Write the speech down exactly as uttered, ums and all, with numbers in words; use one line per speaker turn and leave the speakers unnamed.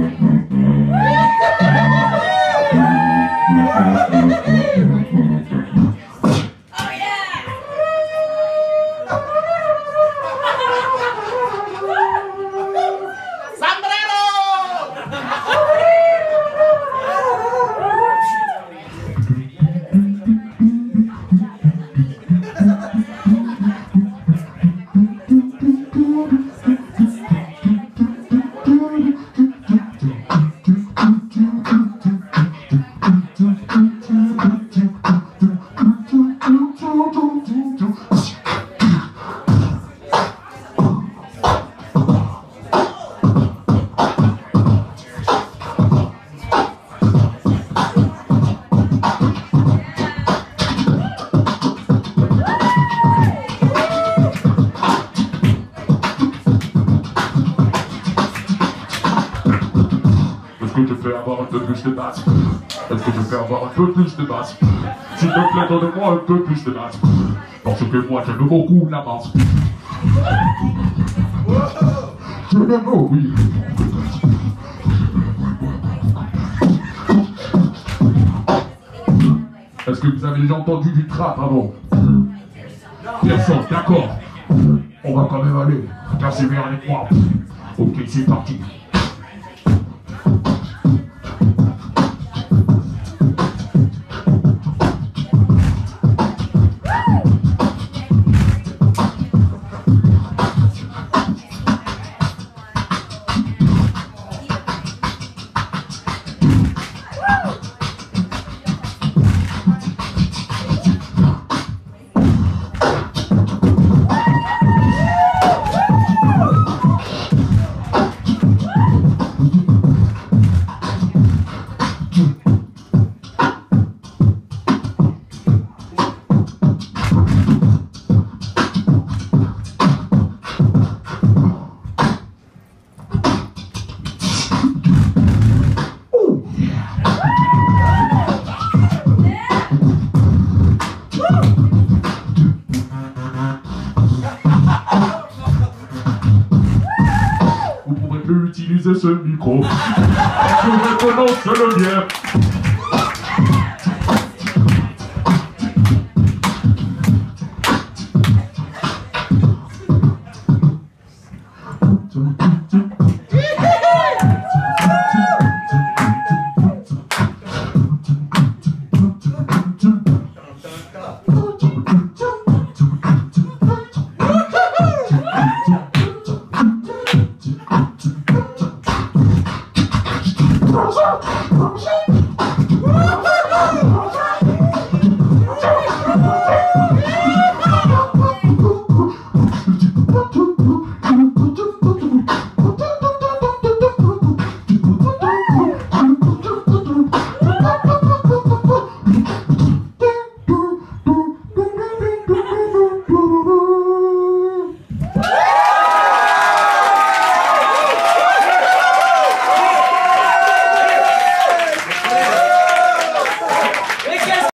Est-ce que je peux avoir un peu plus de basse? Est-ce que je peux avoir un peu plus de basse? S'il te plaît, donne-moi un peu plus de basse. Parce que moi, j'aime beaucoup la basse. Je l'aime, oh oui. Est-ce que vous avez déjà entendu du trap avant? Personne, d'accord. On va quand même aller. Persévère avec moi. Ok, c'est parti. Utiliser ce micro. Je reconnais le lien. Bonjour, bonjour.